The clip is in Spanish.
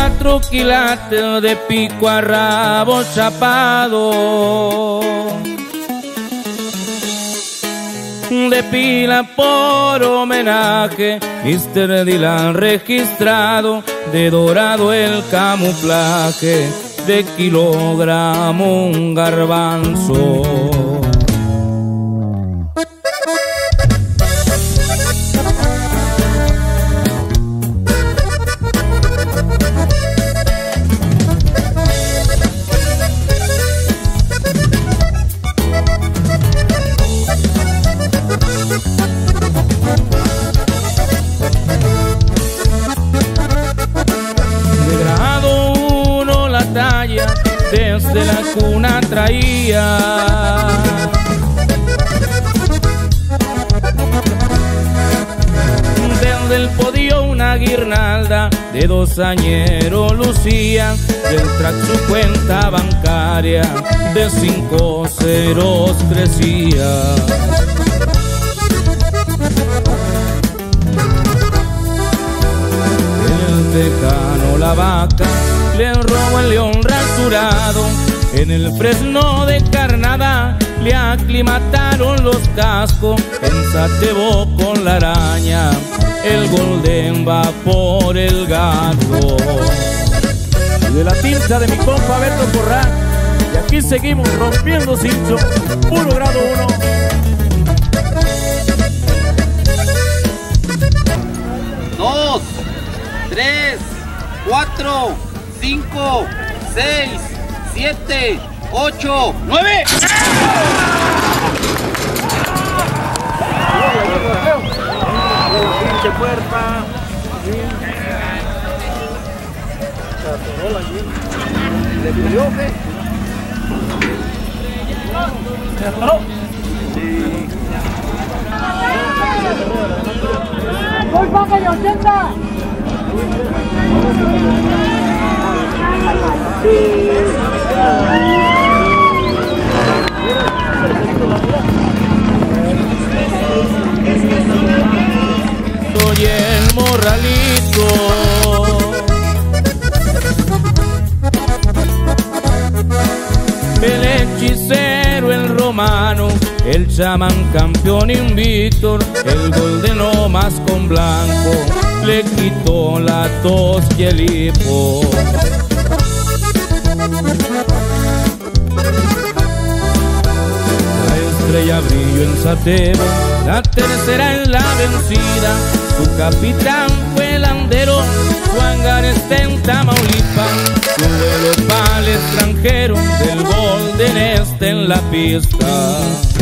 4 quilates de pico a rabo chapado, de pila por homenaje, Mr. Dylan registrado, de dorado el camuflaje, de kilogramo un garbanzo. Desde la cuna traía, desde el podio una guirnalda de 2 añeros lucía, del track su cuenta bancaria de 5 ceros crecía. El tejano la vaca le robó el león rasurado, en el fresno de carnada le aclimataron los cascos, en Satebo con la araña el golden va por el gato. De la tinta de mi compa Beto Corral, y aquí seguimos rompiendo cincho, puro grado 1. 2, 3, 4, 5, 6, 7, 8, 9. pinche puerta. ¿Le pidió qué? ¿Se atoró? Sí. ¡Voy para que 80! Soy el morralito, el hechicero, el romano, el chamán campeón invictor, el goldeno más con blanco, le quitó la tos y el hipo. La estrella brilló en Satebo, la tercera en la vencida, su capitán fue el Landero, su hangar está en Tamaulipas, su vuelo para el extranjero, del golden está en la pista.